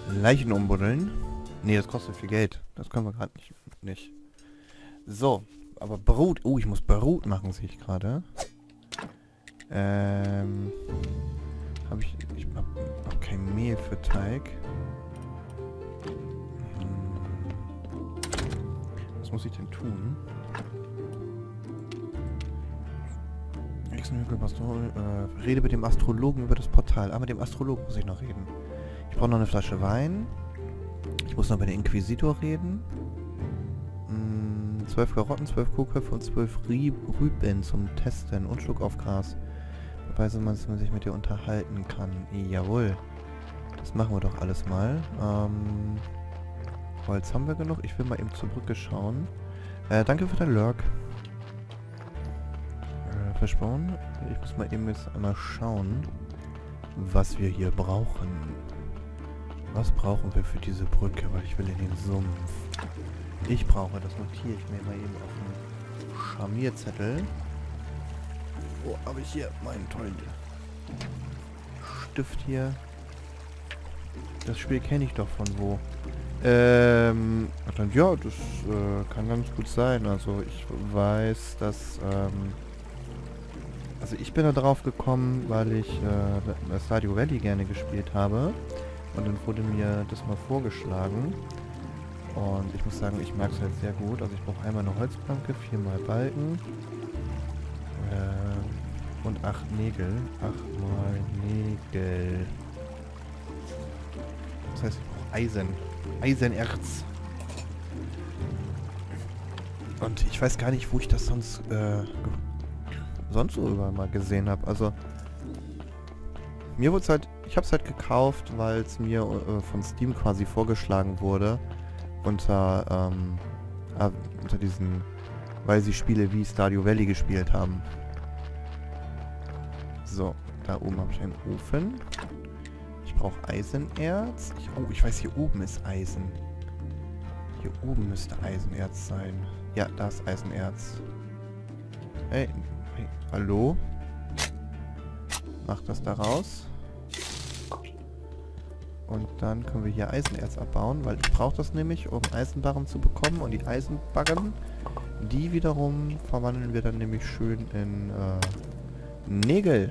Leichen umbuddeln. Nee, das kostet viel Geld. Das können wir gerade nicht. So, aber Brot. Oh, ich muss Brot machen, sehe ich gerade. Habe ich hab kein Mehl für Teig. Was muss ich denn tun? Rede mit dem Astrologen über das Portal. Aber mit dem Astrologen muss ich noch reden. Ich brauche noch eine Flasche Wein. Ich muss noch mit dem Inquisitor reden. 12 Karotten, 12 Kohlköpfe und 12 Rüben zum Testen und Schluck auf Gras. Dabei so, dass man sich mit dir unterhalten kann. Jawohl. Das machen wir doch alles mal. Holz haben wir genug. Ich will mal eben zur Brücke schauen. Danke für dein Lurk. Versprochen. Ich muss mal eben jetzt einmal schauen, was wir hier brauchen. Was brauchen wir für diese Brücke? Weil ich will in den Sumpf. Ich brauche, das notiere ich mir mal eben auf einen Scharnierzettel. Oh, habe ich hier meinen tollen Stift hier. Das Spiel kenne ich doch von wo. Ja, das kann ganz gut sein. Also ich weiß, dass also ich bin da drauf gekommen, weil ich Stardew Valley gerne gespielt habe. Und dann wurde mir das mal vorgeschlagen. Und ich muss sagen, ich mag es halt sehr gut. Also ich brauche einmal eine Holzplanke, 4 mal Balken. Und 8 Nägel. 8 mal Nägel. Das heißt, ich brauche Eisen. Eisenerz. Und ich weiß gar nicht, wo ich das sonst so überall mal gesehen habe. Also mir wurde es halt, ich habe es halt gekauft, weil es mir von Steam quasi vorgeschlagen wurde unter diesen, weil sie Spiele wie Stardew Valley gespielt haben. So, da oben habe ich einen Ofen. Ich brauche Eisenerz. Ich weiß, hier oben ist Eisen. Hier oben müsste Eisenerz sein. Ja, da ist Eisenerz. Hey, hallo? Mach das da raus. Und dann können wir hier Eisenerz abbauen, weil ich brauche das nämlich, um Eisenbarren zu bekommen. Und die Eisenbarren, die wiederum verwandeln wir dann nämlich schön in Nägel.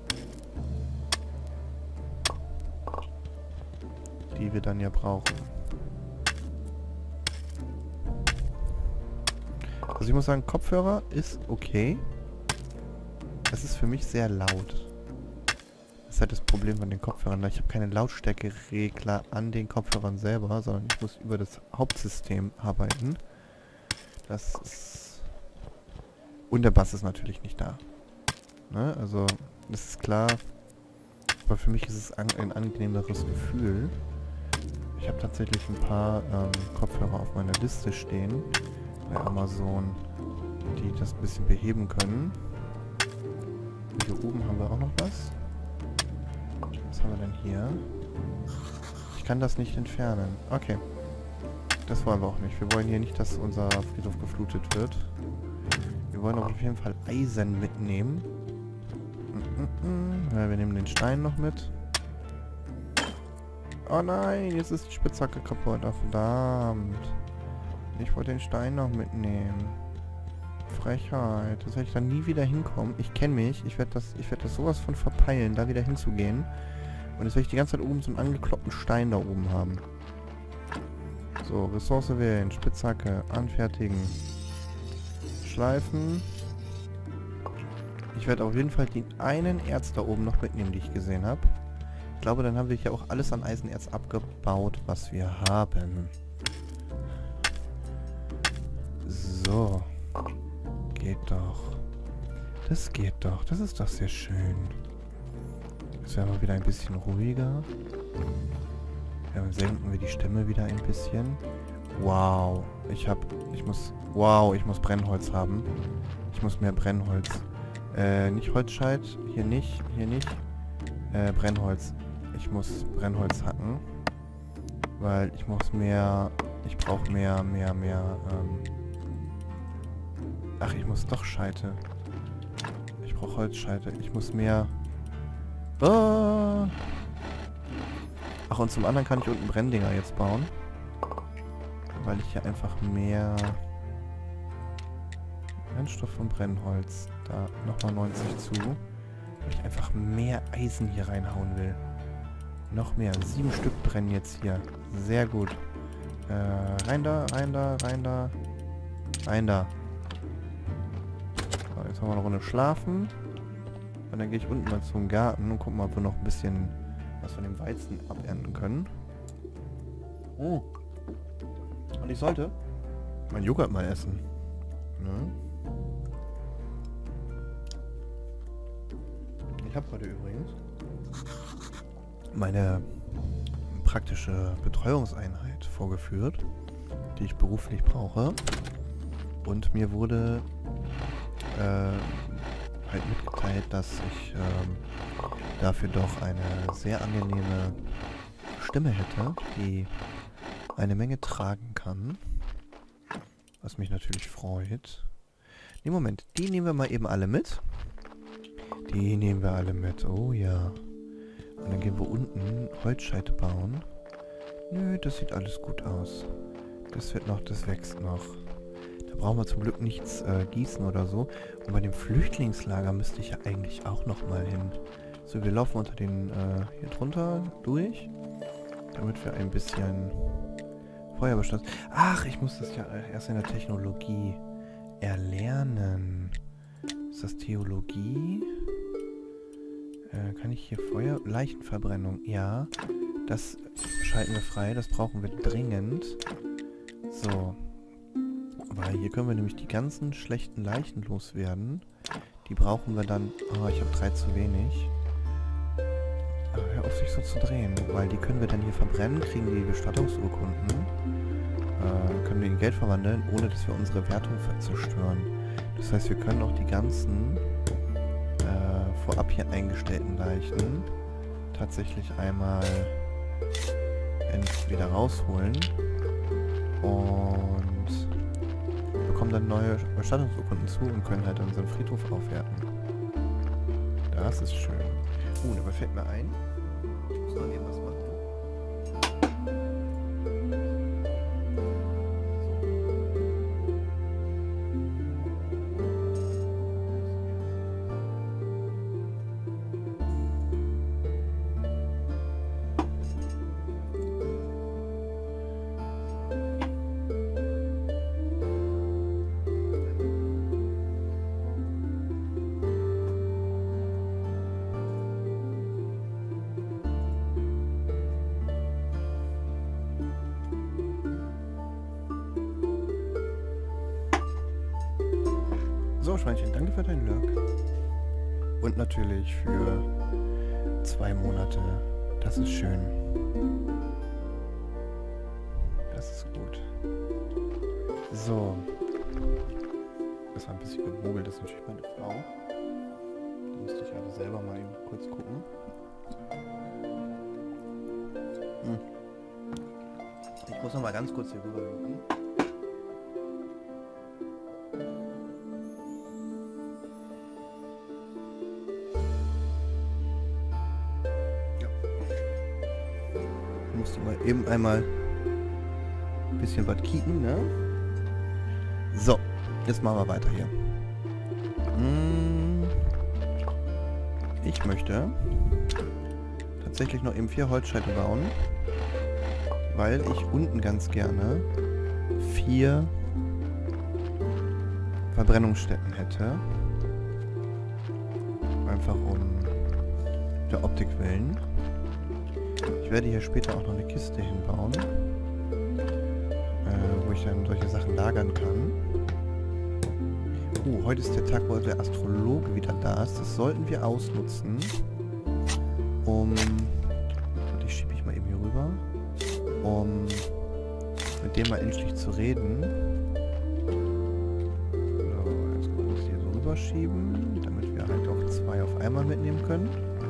Die wir dann ja brauchen. Also ich muss sagen, Kopfhörer ist okay. Es ist für mich sehr laut. Das ist halt das Problem von den Kopfhörern. Ich habe keine Lautstärkeregler an den Kopfhörern selber, sondern ich muss über das Hauptsystem arbeiten. Das ist... Und der Bass ist natürlich nicht da. Ne? Also, das ist klar. Aber für mich ist es ein angenehmeres Gefühl. Ich habe tatsächlich ein paar Kopfhörer auf meiner Liste stehen. Bei Amazon, die das ein bisschen beheben können. Hier oben haben wir auch noch was. Was haben wir denn hier? Ich kann das nicht entfernen. Okay. Das wollen wir auch nicht. Wir wollen hier nicht, dass unser Friedhof geflutet wird. Wir wollen auf jeden Fall Eisen mitnehmen. Ja, wir nehmen den Stein noch mit. Oh nein, jetzt ist die Spitzhacke kaputt. Oh, verdammt. Ich wollte den Stein noch mitnehmen. Frechheit. Das werde ich dann nie wieder hinkommen. Ich kenne mich. Ich werde das sowas von verpeilen, da wieder hinzugehen. Und jetzt werde ich die ganze Zeit oben so einen angekloppten Stein da oben haben. So, Ressource wählen. Spitzhacke. Anfertigen. Schleifen. Ich werde auf jeden Fall den einen Erz da oben noch mitnehmen, die ich gesehen habe. Ich glaube, dann haben wir hier auch alles an Eisenerz abgebaut, was wir haben. So. Geht doch. Das geht doch. Das ist doch sehr schön. Jetzt werden wir wieder ein bisschen ruhiger. Ja, dann senken wir die Stimme wieder ein bisschen. Wow. Ich muss Brennholz haben. Ich muss mehr Brennholz. Nicht Holzscheit. Hier nicht. Hier nicht. Brennholz. Ich muss Brennholz hacken. Weil ich muss mehr... Ich brauche mehr... Ach, ich muss doch Scheite. Ich brauche Holzscheite. Ich muss mehr... Oh Ach, und zum anderen kann ich unten Brenndinger jetzt bauen. Weil ich hier einfach mehr Brennstoff von Brennholz. Da nochmal 90 zu. Weil ich einfach mehr Eisen hier reinhauen will. Noch mehr. 7 Stück brennen jetzt hier. Sehr gut. Rein da, rein da, rein da. Rein da. So, jetzt haben wir eine Runde schlafen. Und dann gehe ich unten mal zum Garten und gucken mal, ob wir noch ein bisschen was von dem Weizen abernten können. Oh. Und ich sollte mein Joghurt mal essen. Ne? Ich habe heute übrigens meine praktische Betreuungseinheit vorgeführt, die ich beruflich brauche. Und mir wurde halt mitgeteilt, dass ich dafür doch eine sehr angenehme Stimme hätte, die eine Menge tragen kann. Was mich natürlich freut. Nee, Moment, die nehmen wir mal eben alle mit. Die nehmen wir alle mit, oh ja. Und dann gehen wir unten Holzscheite bauen. Nö, das sieht alles gut aus. Das wird noch, das wächst noch. Da brauchen wir zum Glück nichts gießen oder so. Und bei dem Flüchtlingslager müsste ich ja eigentlich auch noch mal hin. So, wir laufen unter den hier drunter durch. Damit wir ein bisschen Feuerbestand... Ach, ich muss das ja erst in der Technologie erlernen. Ist das Theologie? Kann ich hier Feuer... Leichenverbrennung, ja. Das schalten wir frei, das brauchen wir dringend. So. Weil hier können wir nämlich die ganzen schlechten Leichen loswerden. Die brauchen wir dann... Oh, ich habe 3 zu wenig. Hör auf, sich so zu drehen. Weil die können wir dann hier verbrennen, kriegen die Bestattungsurkunden. Können wir in Geld verwandeln, ohne dass wir unsere Wertung zerstören. Das heißt, wir können auch die ganzen vorab hier eingestellten Leichen tatsächlich einmal wieder rausholen und bekommen dann neue Bestattungsurkunden zu und können halt unseren Friedhof aufwerten. Das ist schön. Da fällt mir ein, ich muss noch eben was machen. So, Schweinchen, danke für deinen Lurk. Und natürlich für 2 Monate. Das ist schön. Das ist gut. So. Das war ein bisschen gemogelt, das ist natürlich meine Frau. Da musste ich also selber mal eben kurz gucken. Ich muss noch mal ganz kurz hier rüber gucken. Musste mal eben einmal ein bisschen was kicken, ne? So, jetzt machen wir weiter hier. Ich möchte tatsächlich noch eben 4 Holzscheite bauen, weil ich unten ganz gerne 4 Verbrennungsstätten hätte. Einfach um der Optik willen. Ich werde hier später auch noch eine Kiste hinbauen, wo ich dann solche Sachen lagern kann. Heute ist der Tag, wo der Astrologe wieder da ist. Das sollten wir ausnutzen, um... Die schiebe ich mal eben hier rüber. Um mit dem mal endlich zu reden. So, jetzt können wir uns hier so rüberschieben, damit wir halt auch 2 auf einmal mitnehmen können.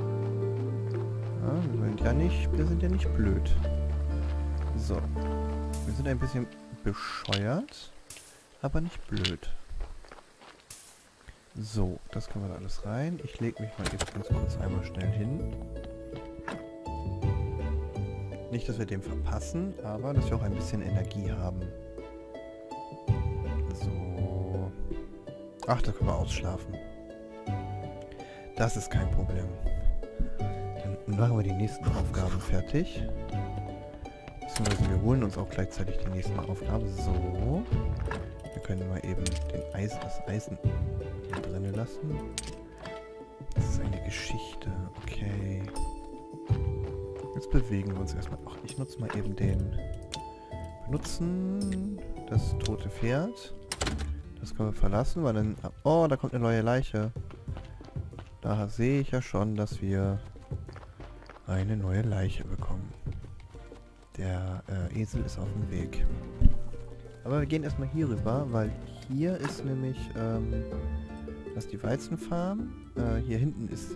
Wir sind ja nicht blöd. So. Wir sind ein bisschen bescheuert, aber nicht blöd. So, das können wir da alles rein. Ich lege mich mal jetzt ganz kurz einmal schnell hin. Nicht, dass wir den verpassen, aber dass wir auch ein bisschen Energie haben. So. Ach, da können wir ausschlafen. Das ist kein Problem. Dann machen wir die nächsten Aufgaben fertig. Beziehungsweise wir holen uns auch gleichzeitig die nächsten Aufgaben. So. Wir können mal eben das Eisen hier drinnen lassen. Das ist eine Geschichte. Okay. Jetzt bewegen wir uns erstmal. Ach, ich nutze mal eben den... Benutzen das tote Pferd. Das können wir verlassen, weil dann... Oh, da kommt eine neue Leiche. Da sehe ich ja schon, dass wir eine neue Leiche bekommen. Der Esel ist auf dem Weg. Aber wir gehen erstmal hier rüber, weil hier ist nämlich das ist die Weizenfarm. Hier hinten ist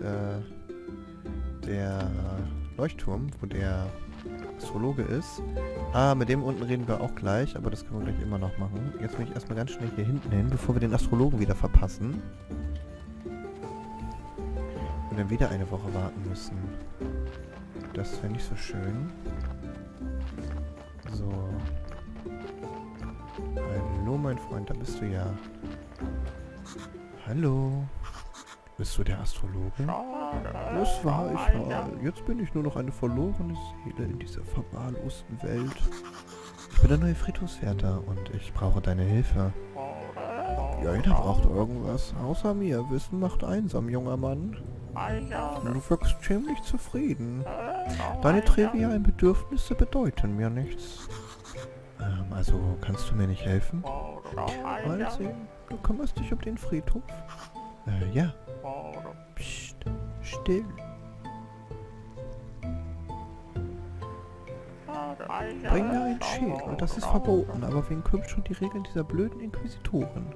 der Leuchtturm, wo der Astrologe ist. Mit dem unten reden wir auch gleich, aber das können wir gleich immer noch machen. Jetzt will ich erstmal ganz schnell hier hinten hin, bevor wir den Astrologen wieder verpassen. Und dann wieder eine Woche warten müssen. Das wäre nicht so schön. So. Hallo, mein Freund, da bist du ja. Hallo. Bist du der Astrologe? Das war ich mal. Jetzt bin ich nur noch eine verlorene Seele in dieser verwahrlosten Welt. Ich bin der neue Friedhofswärter und ich brauche deine Hilfe. Ja, jeder braucht irgendwas. Außer mir. Wissen macht einsam, junger Mann. Du wirkst ziemlich zufrieden. Deine trivialen Bedürfnisse bedeuten mir nichts. Also kannst du mir nicht helfen? Mal sehen. Du kümmerst dich um den Friedhof? Ja. Psst, still. Bring mir ein Schädel, das ist verboten, aber wen kümmert schon die Regeln dieser blöden Inquisitoren?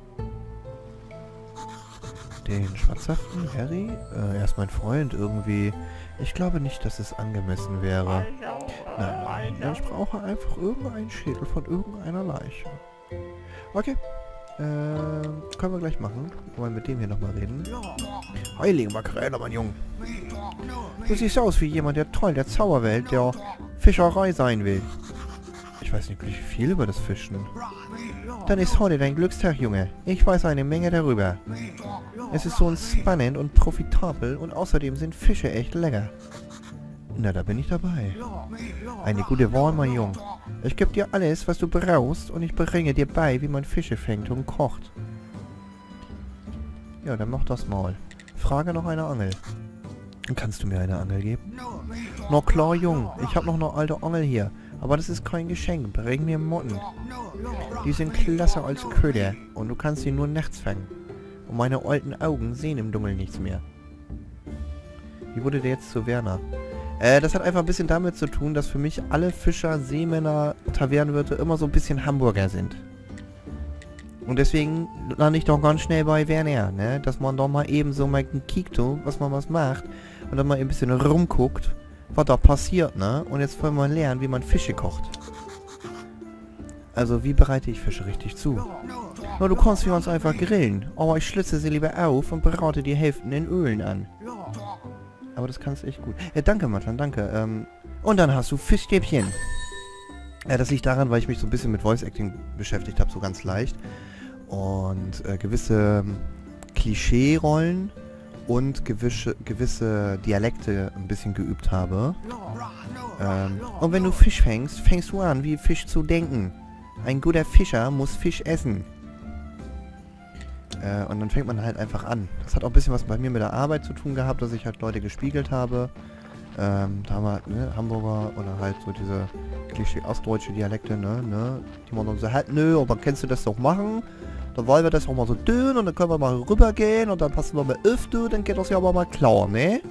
Den schwarzhaften Harry? Er ist mein Freund irgendwie. Ich glaube nicht, dass es angemessen wäre. Nein, ich brauche einfach irgendeinen Schädel von irgendeiner Leiche. Okay. Können wir gleich machen. Wollen wir mit dem hier nochmal reden? Heilige Makrele, mein Junge. Du siehst aus wie jemand, der toll der Zauberwelt, der Fischerei sein will. Ich weiß nicht wirklich viel über das Fischen. Dann ist heute dein Glückstag, Junge. Ich weiß eine Menge darüber. Es ist so entspannend und profitabel und außerdem sind Fische echt lecker. Na, da bin ich dabei. Eine gute Wahl, mein Junge. Ich gebe dir alles, was du brauchst und ich bringe dir bei, wie man Fische fängt und kocht. Ja, dann mach das mal. Frage noch eine Angel. Kannst du mir eine Angel geben? Na klar, Junge. Ich habe noch eine alte Angel hier. Aber das ist kein Geschenk. Bring mir Motten. Die sind klasse als Köder und du kannst sie nur nachts fangen. Und meine alten Augen sehen im Dunkeln nichts mehr. Wie wurde der jetzt zu Werner? Das hat einfach ein bisschen damit zu tun, dass für mich alle Fischer, Seemänner, Tavernenwirte immer so ein bisschen Hamburger sind. Und deswegen lande ich doch ganz schnell bei Werner, ne? Dass man doch mal eben so mal kiekt, was man was macht. Und dann mal ein bisschen rumguckt, was da passiert, ne? Und jetzt wollen wir lernen, wie man Fische kocht. Also, wie bereite ich Fische richtig zu? Na, du kannst sie uns einfach grillen. Aber ich schlitze sie lieber auf und berate die Hälften in Ölen an. Aber das kannst du echt gut. Danke, Matan, danke. Und dann hast du Fischstäbchen. Das liegt daran, weil ich mich so ein bisschen mit Voice Acting beschäftigt habe, so ganz leicht. Und gewisse Klischee-Rollen und gewisse Dialekte ein bisschen geübt habe. Und wenn du Fisch fängst, fängst du an, wie Fisch zu denken. Ein guter Fischer muss Fisch essen. Und dann fängt man halt einfach an. Das hat auch ein bisschen was bei mir mit der Arbeit zu tun gehabt, dass ich halt Leute gespiegelt habe. Da haben wir halt, ne, Hamburger oder halt so diese Klischee-ostdeutsche Dialekte, ne, die man dann so halt, nö, und dann kannst du das doch machen. Dann wollen wir das auch mal so dünn und dann können wir mal rübergehen und dann passen wir mal öfter, dann geht das ja aber mal klar, ne?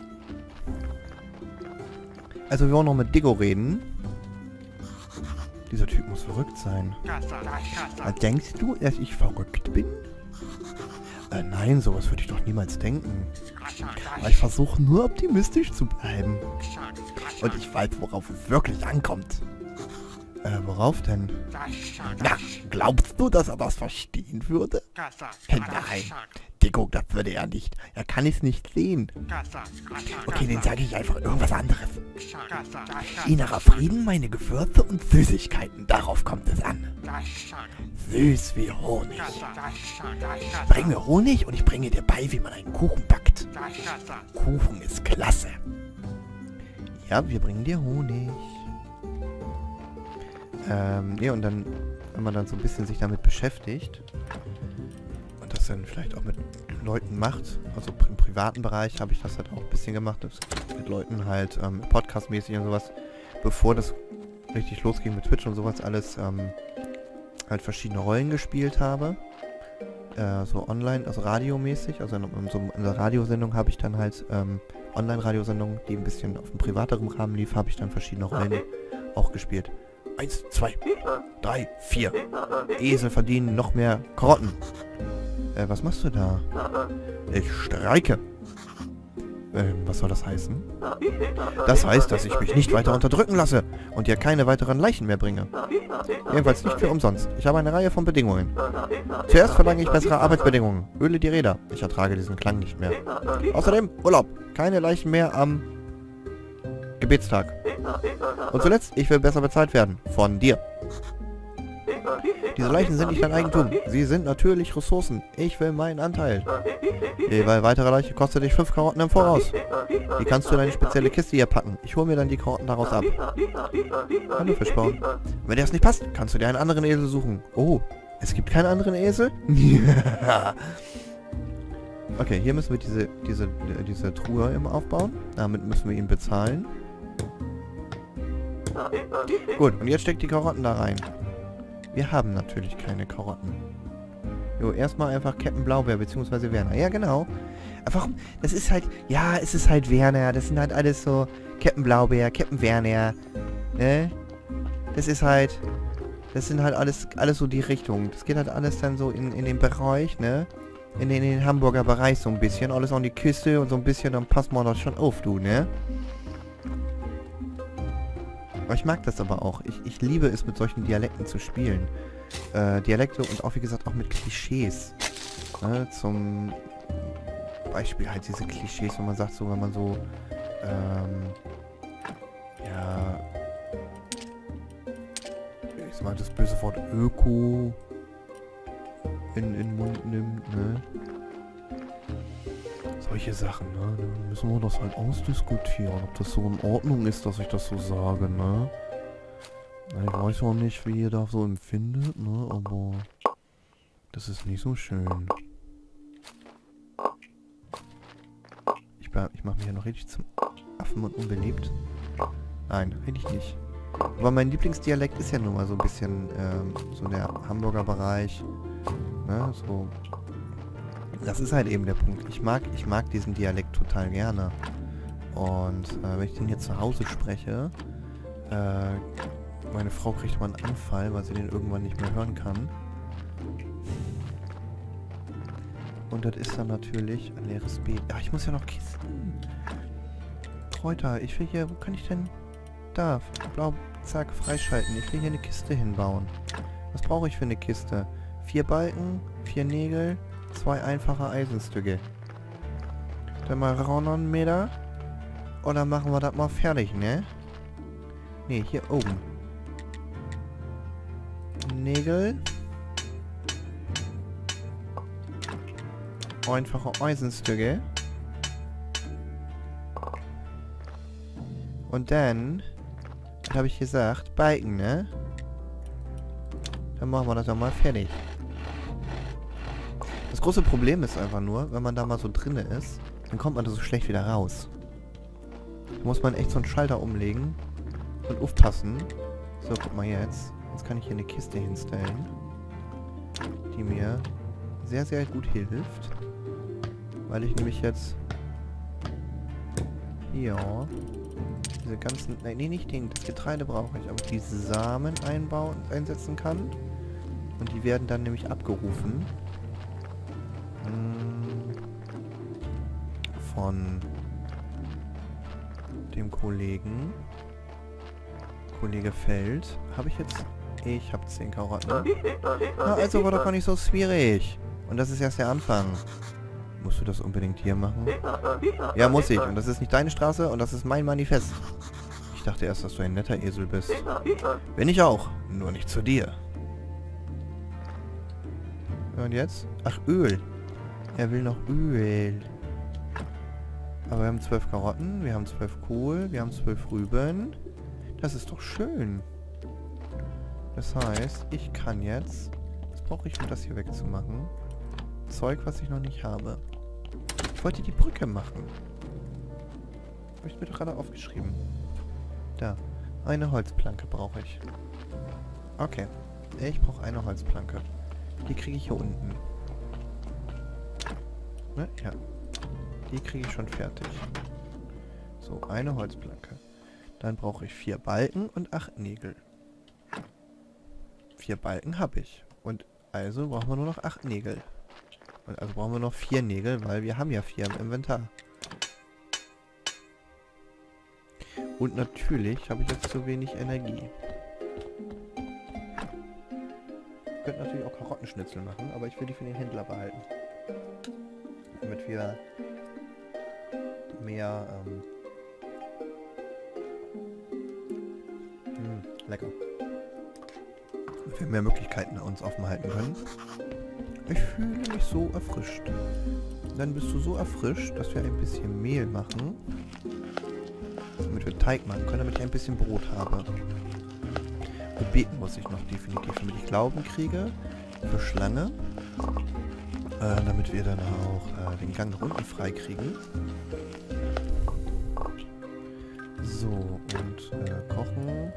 Also wir wollen noch mit Diggo reden. Dieser Typ muss verrückt sein. Denkst du, dass ich verrückt bin? Nein, sowas würde ich doch niemals denken. Aber ich versuche nur optimistisch zu bleiben. Und ich weiß, worauf es wirklich ankommt. Worauf denn? Na, glaubst du, dass er das verstehen würde? Nein, Bedingung, das würde er nicht. Er kann es nicht sehen. Okay, dann sage ich einfach irgendwas anderes. Innerer Frieden, meine Gewürze und Süßigkeiten, darauf kommt es an. Süß wie Honig. Bring mir Honig und ich bringe dir bei, wie man einen Kuchen backt. Kuchen ist klasse. Ja, wir bringen dir Honig. Ja, und dann, wenn man dann so ein bisschen sich damit beschäftigt und das dann vielleicht auch mit Leuten macht, also im privaten Bereich habe ich das halt auch ein bisschen gemacht, das mit Leuten halt podcastmäßig und sowas, bevor das richtig losging mit Twitch und sowas alles, halt verschiedene Rollen gespielt habe, so online, also radiomäßig, also in der Radiosendung habe ich dann halt, Online-Radiosendung, die ein bisschen auf einem privateren Rahmen lief, habe ich dann verschiedene Rollen auch gespielt. 1, 2, 3, 4. Esel verdienen noch mehr Karotten. Was machst du da? Ich streike. Was soll das heißen? Das heißt, dass ich mich nicht weiter unterdrücken lasse und dir keine weiteren Leichen mehr bringe. Jedenfalls nicht für umsonst. Ich habe eine Reihe von Bedingungen. Zuerst verlange ich bessere Arbeitsbedingungen. Öle die Räder. Ich ertrage diesen Klang nicht mehr. Außerdem Urlaub. Keine Leichen mehr am Gebetstag. Und zuletzt, ich will besser bezahlt werden. Von dir. Diese Leichen sind nicht dein Eigentum. Sie sind natürlich Ressourcen. Ich will meinen Anteil. Jede weitere Leiche kostet dich 5 Karotten im Voraus. Die kannst du in eine spezielle Kiste hier packen. Ich hole mir dann die Karotten daraus ab. Hallo Fischbaum. Wenn dir das nicht passt, kannst du dir einen anderen Esel suchen. Oh, es gibt keinen anderen Esel? Okay, hier müssen wir diese Truhe im aufbauen. Damit müssen wir ihn bezahlen. Gut, und jetzt steckt die Karotten da rein. Wir haben natürlich keine Karotten. Jo, erstmal einfach Captain Blaubeer, beziehungsweise Werner. Ja, genau. Warum? Das ist halt... Ja, es ist halt Werner. Das sind halt alles so... Captain Blaubeer, Captain Werner. Ne? Das ist halt... Das sind halt alles so die Richtung. Das geht halt alles dann so in den Bereich, ne? In den Hamburger Bereich so ein bisschen. Alles an die Küste und so ein bisschen, dann passt man das schon auf, du, ne? Aber ich mag das aber auch. Ich liebe es, mit solchen Dialekten zu spielen. Dialekte und auch, wie gesagt, auch mit Klischees. Ne? Zum Beispiel halt diese Klischees, wenn man sagt, so, wenn man so, ja, ich sag mal, das böse Wort Öko in den Mund nimmt, ne? Solche Sachen, ne? Dann müssen wir das halt ausdiskutieren, ob das so in Ordnung ist, dass ich das so sage, ne? Ich weiß auch nicht, wie ihr da so empfindet, ne? Aber das ist nicht so schön. Ich mache mich ja noch richtig zum Affen und unbeliebt. Nein, eigentlich nicht. Aber mein Lieblingsdialekt ist ja nun mal so ein bisschen so der Hamburger Bereich. Ne? So. Das ist halt eben der Punkt. Ich mag diesen Dialekt total gerne. Und wenn ich den hier zu Hause spreche, meine Frau kriegt mal einen Anfall, weil sie den irgendwann nicht mehr hören kann. Und das ist dann natürlich ein leeres Beet. Ja, ich muss ja noch Kisten. Kräuter, ich will hier, wo kann ich denn... Da, blau, zack, freischalten. Ich will hier eine Kiste hinbauen. Was brauche ich für eine Kiste? 4 Balken, 4 Nägel, 2 einfache Eisenstücke. Dann mal ran einen Meter. Und dann machen wir das mal fertig, ne? Ne, hier oben. Nägel. Einfache Eisenstücke. Und dann, was habe ich gesagt? Balken, ne? Dann machen wir das doch mal fertig. Das große Problem ist einfach nur, wenn man da mal so drinne ist, dann kommt man da so schlecht wieder raus. Da muss man echt so einen Schalter umlegen und aufpassen. So, guck mal jetzt. Jetzt kann ich hier eine Kiste hinstellen, die mir sehr, sehr gut hilft. Weil ich nämlich jetzt hier diese ganzen... Nein, nicht das Getreide brauche ich, aber diese Samen einsetzen kann. Und die werden dann nämlich abgerufen von dem Kollege Feld. Habe ich jetzt... Ich habe 10 Karotten. Na, also war doch gar nicht so schwierig. Und das ist erst der Anfang. Musst du das unbedingt hier machen? Ja, muss ich. Und das ist nicht deine Straße und das ist mein Manifest. Ich dachte erst, dass du ein netter Esel bist. Bin ich auch. Nur nicht zu dir. Und jetzt? Ach, Öl. Er will noch Öl. Aber wir haben 12 Karotten, wir haben 12 Kohl, wir haben 12 Rüben. Das ist doch schön. Das heißt, ich kann jetzt... Was brauche ich, um das hier wegzumachen? Zeug, was ich noch nicht habe. Ich wollte die Brücke machen. Habe ich mir doch gerade aufgeschrieben. Da. Eine Holzplanke brauche ich. Okay. Ich brauche eine Holzplanke. Die kriege ich hier unten. Ne? Ja. Die kriege ich schon fertig. So, eine Holzplanke. Dann brauche ich 4 Balken und 8 Nägel. 4 Balken habe ich. Und also brauchen wir nur noch 8 Nägel. Und also brauchen wir noch 4 Nägel, weil wir haben ja 4 im Inventar. Und natürlich habe ich jetzt zu wenig Energie. Ich könnte natürlich auch Karottenschnitzel machen, aber ich will die für den Händler behalten. Damit wir mehr, lecker. Damit wir mehr Möglichkeiten uns offen halten können. Ich fühle mich so erfrischt. Dann bist du so erfrischt, dass wir ein bisschen Mehl machen. Damit wir Teig machen können, damit ich ein bisschen Brot habe. Und beten muss ich noch definitiv, damit ich Glauben kriege für Schlange. Damit wir dann auch den Gang nach unten frei kriegen. So, und kochen.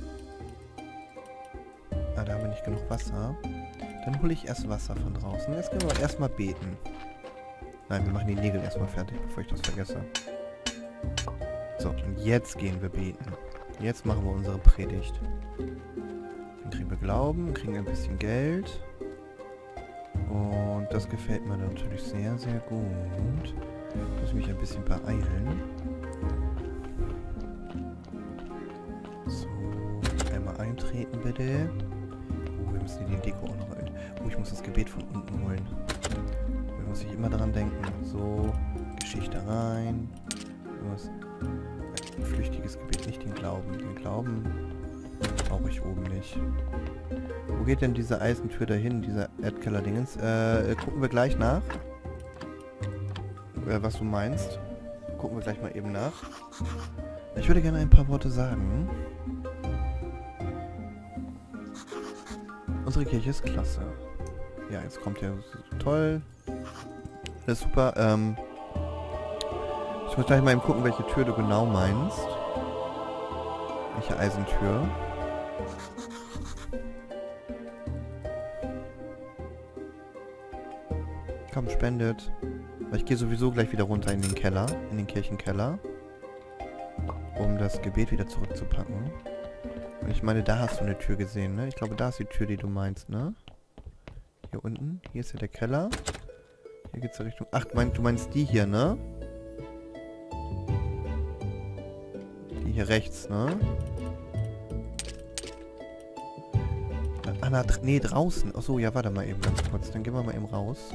Ah, da haben wir nicht genug Wasser. Dann hole ich erst Wasser von draußen. Jetzt können wir erstmal beten. Nein, wir machen die Nägel erstmal fertig, bevor ich das vergesse. So, und jetzt gehen wir beten. Jetzt machen wir unsere Predigt. Dann kriegen wir Glauben, kriegen ein bisschen Geld. Und das gefällt mir natürlich sehr, sehr gut. Ich muss mich ein bisschen beeilen. So, einmal eintreten bitte. Oh, wir müssen die Deko auch noch rein. Oh, ich muss das Gebet von unten holen. Da muss ich immer dran denken. So, Geschichte rein. Was? Ein flüchtiges Gebet, nicht den Glauben. Den Glauben brauche ich oben nicht. Wo geht denn diese Eisentür dahin, dieser Erdkeller-Dingens? Gucken wir gleich nach. Was du meinst. Gucken wir gleich mal eben nach. Ich würde gerne ein paar Worte sagen. Unsere Kirche ist klasse. Ja, jetzt kommt ja toll. Das ist super. Ich muss gleich mal eben gucken, welche Tür du genau meinst. Welche Eisentür. Komm, spendet. Weil ich gehe sowieso gleich wieder runter in den Keller, in den Kirchenkeller, um das Gebet wieder zurückzupacken. Und ich meine, da hast du eine Tür gesehen, ne? Ich glaube, da ist die Tür, die du meinst, ne? Hier unten. Hier ist ja der Keller. Hier geht's ja Richtung... Ach, du meinst die hier, ne? Die hier rechts, ne? Ah, nee, draußen. Achso, ja, warte mal eben ganz kurz. Dann gehen wir mal eben raus.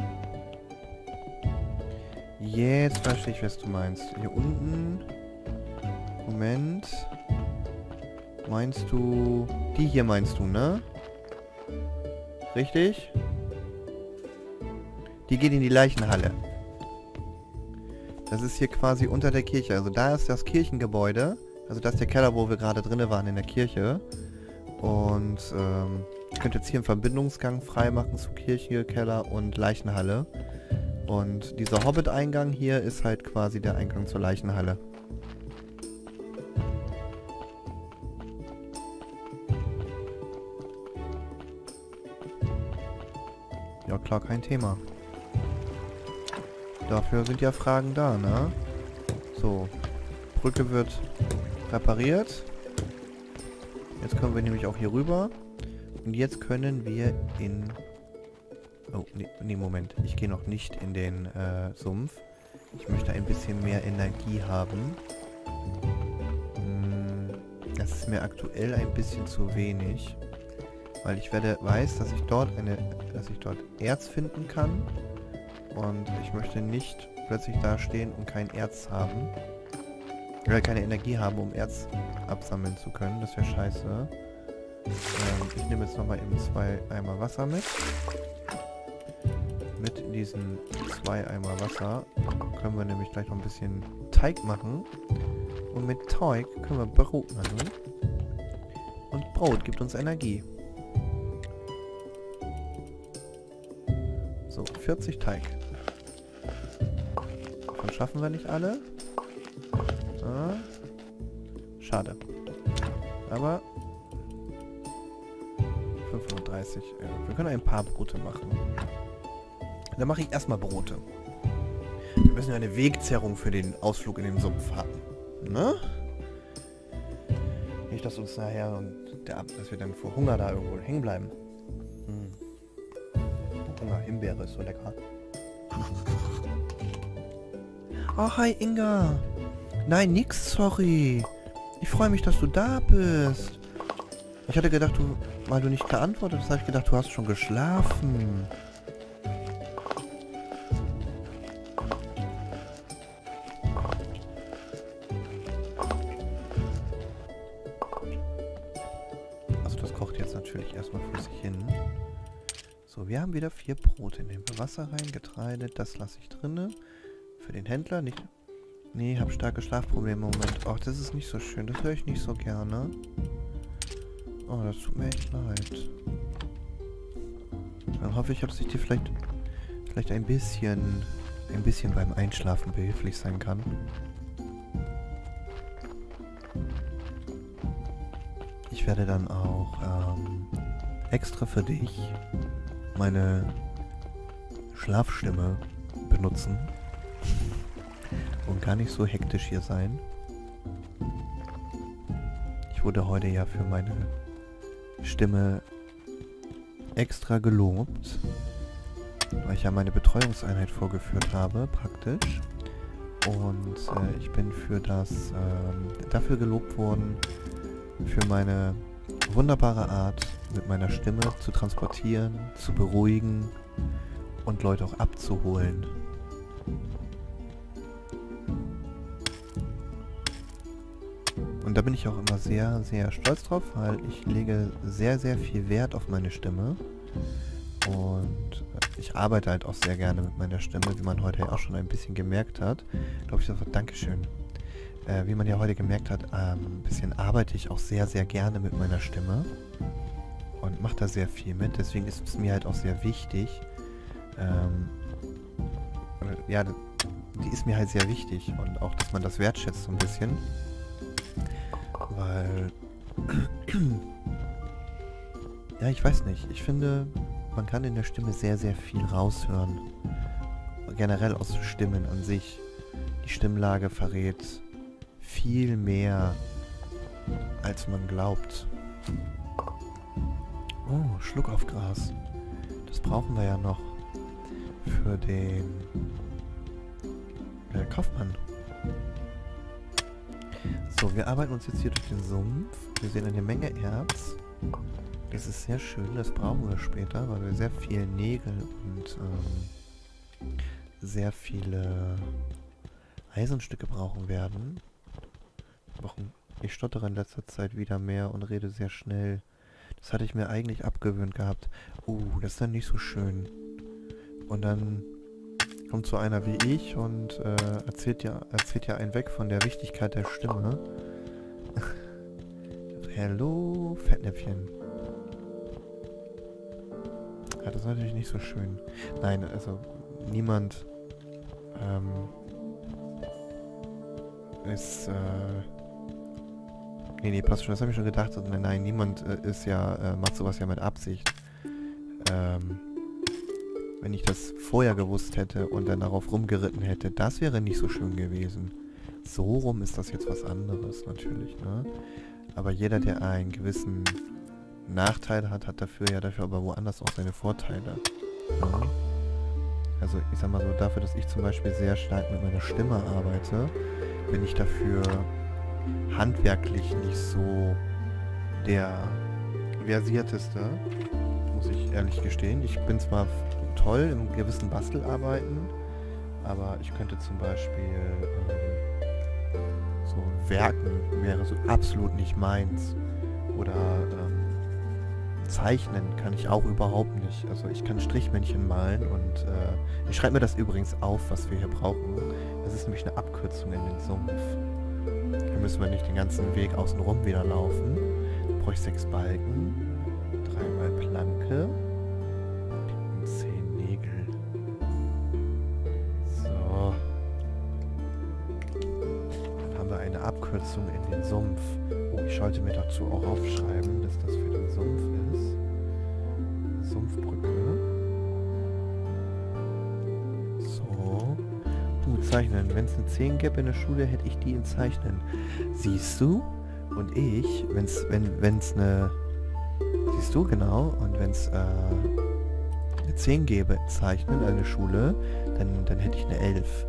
Jetzt verstehe ich, was du meinst. Hier unten. Moment. Meinst du... Die hier meinst du, ne? Richtig? Die geht in die Leichenhalle. Das ist hier quasi unter der Kirche. Also da ist das Kirchengebäude. Also das ist der Keller, wo wir gerade drin waren in der Kirche. Und ich könnte jetzt hier einen Verbindungsgang freimachen zu Kirche, Keller und Leichenhalle. Und dieser Hobbit-Eingang hier ist halt quasi der Eingang zur Leichenhalle. Ja klar, kein Thema. Dafür sind ja Fragen da, ne? So. Brücke wird repariert. Jetzt können wir nämlich auch hier rüber. Und jetzt können wir in... Oh, nee, Moment. Ich gehe noch nicht in den Sumpf. Ich möchte ein bisschen mehr Energie haben. Das ist mir aktuell ein bisschen zu wenig. Weil ich weiß, dass ich dort Erz finden kann. Und ich möchte nicht plötzlich da stehen und kein Erz haben. Oder keine Energie haben, um Erz absammeln zu können. Das wäre scheiße. Ich nehme jetzt nochmal eben 2 Eimer Wasser mit. Mit diesen 2 Eimer Wasser können wir nämlich gleich noch ein bisschen Teig machen. Und mit Teig können wir Brot machen. Und Brot gibt uns Energie. So, 40 Teig. Davon schaffen wir nicht alle. Ah, schade. Aber 35. Ja, wir können ein paar Brote machen. Dann mache ich erstmal Brote. Wir müssen ja eine Wegzerrung für den Ausflug in den Sumpf haben. Ne? Nicht, dass uns nachher dass wir dann vor Hunger da irgendwo hängen bleiben. Hunger, Himbeere ist so lecker. Oh, hi Inga. Nein, nix, sorry. Ich freue mich, dass du da bist. Ich hatte gedacht, weil du nicht geantwortet hast, habe ich gedacht, du hast schon geschlafen. Also das kocht jetzt natürlich erstmal für sich hin. So, wir haben wieder 4 Brote. Nehmen wir Wasser rein, Getreide, das lasse ich drinne. Für den Händler nicht. Nee, hab starke Schlafprobleme im Moment. Ach, das ist nicht so schön. Das höre ich nicht so gerne. Oh, das tut mir echt leid. Dann hoffe ich, dass ich dir vielleicht ein bisschen beim Einschlafen behilflich sein kann. Ich werde dann auch extra für dich meine Schlafstimme benutzen und gar nicht so hektisch hier sein. Ich wurde heute ja für meine Stimme extra gelobt, weil ich ja meine Betreuungseinheit vorgeführt habe, praktisch. Und ich bin für dafür gelobt worden, für meine wunderbare Art, mit meiner Stimme zu transportieren, zu beruhigen und Leute auch abzuholen. Und da bin ich auch immer sehr, sehr stolz drauf, weil ich lege sehr, sehr viel Wert auf meine Stimme. Und ich arbeite halt auch sehr gerne mit meiner Stimme, wie man heute ja auch schon ein bisschen gemerkt hat. Glaube ich sofort, Dankeschön. Wie man ja heute gemerkt hat, ein bisschen arbeite ich auch sehr, sehr gerne mit meiner Stimme. Und mache da sehr viel mit. Deswegen ist es mir halt auch sehr wichtig. Ja, die ist mir halt sehr wichtig. Und auch, dass man das wertschätzt so ein bisschen. Weil... ja, ich weiß nicht. Ich finde, man kann in der Stimme sehr, sehr viel raushören. Generell aus Stimmen an sich. Die Stimmlage verrät viel mehr, als man glaubt. Oh, Schluck auf Gras. Das brauchen wir ja noch für den Kaufmann. So, wir arbeiten uns jetzt hier durch den Sumpf. Wir sehen eine Menge Erz. Das ist sehr schön, das brauchen wir später, weil wir sehr viel Nägel und sehr viele Eisenstücke brauchen werden. Ich stottere in letzter Zeit wieder mehr und rede sehr schnell. Das hatte ich mir eigentlich abgewöhnt gehabt. Das ist dann nicht so schön. Und dann kommt so einer wie ich und erzählt ja einen weg von der Wichtigkeit der Stimme. Hallo, Fettnäpfchen. Ja, das ist natürlich nicht so schön. Nein, also niemand ist nee, passt schon, das habe ich schon gedacht. Nein, niemand ist ja, macht sowas ja mit Absicht. Wenn ich das vorher gewusst hätte und dann darauf rumgeritten hätte, das wäre nicht so schön gewesen. So rum ist das jetzt was anderes natürlich, ne? Aber jeder, der einen gewissen Nachteil hat, hat dafür aber woanders auch seine Vorteile. Ja? Also ich sag mal so, dafür, dass ich zum Beispiel sehr stark mit meiner Stimme arbeite, bin ich dafür handwerklich nicht so der versierteste, muss ich ehrlich gestehen. Ich bin zwar toll im gewissen Bastelarbeiten, aber ich könnte zum Beispiel so werken wäre so absolut nicht meins. Oder zeichnen kann ich auch überhaupt nicht. Also ich kann Strichmännchen malen und ich schreibe mir das übrigens auf, was wir hier brauchen. Das ist nämlich eine Abkürzung in den Sumpf. Hier müssen wir nicht den ganzen Weg außenrum wieder laufen. Da brauche ich 6 Balken, 3 mal Planke und 10 Nägel. So. Dann haben wir eine Abkürzung in den Sumpf. Oh, ich sollte mir dazu auch aufschreiben, dass das für den Sumpf ist. Sumpfbrücke. So. Zeichnen. Wenn es eine 10 gäbe in der Schule, hätte ich die in Zeichnen. Siehst du? Und ich, wenn's eine... Siehst du, genau. Und wenn es eine 10 gäbe in Zeichnen in der Schule, dann hätte ich eine 11.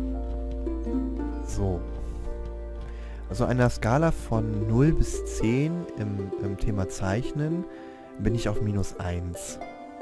So. Also einer Skala von 0 bis 10 im Thema Zeichnen bin ich auf -1.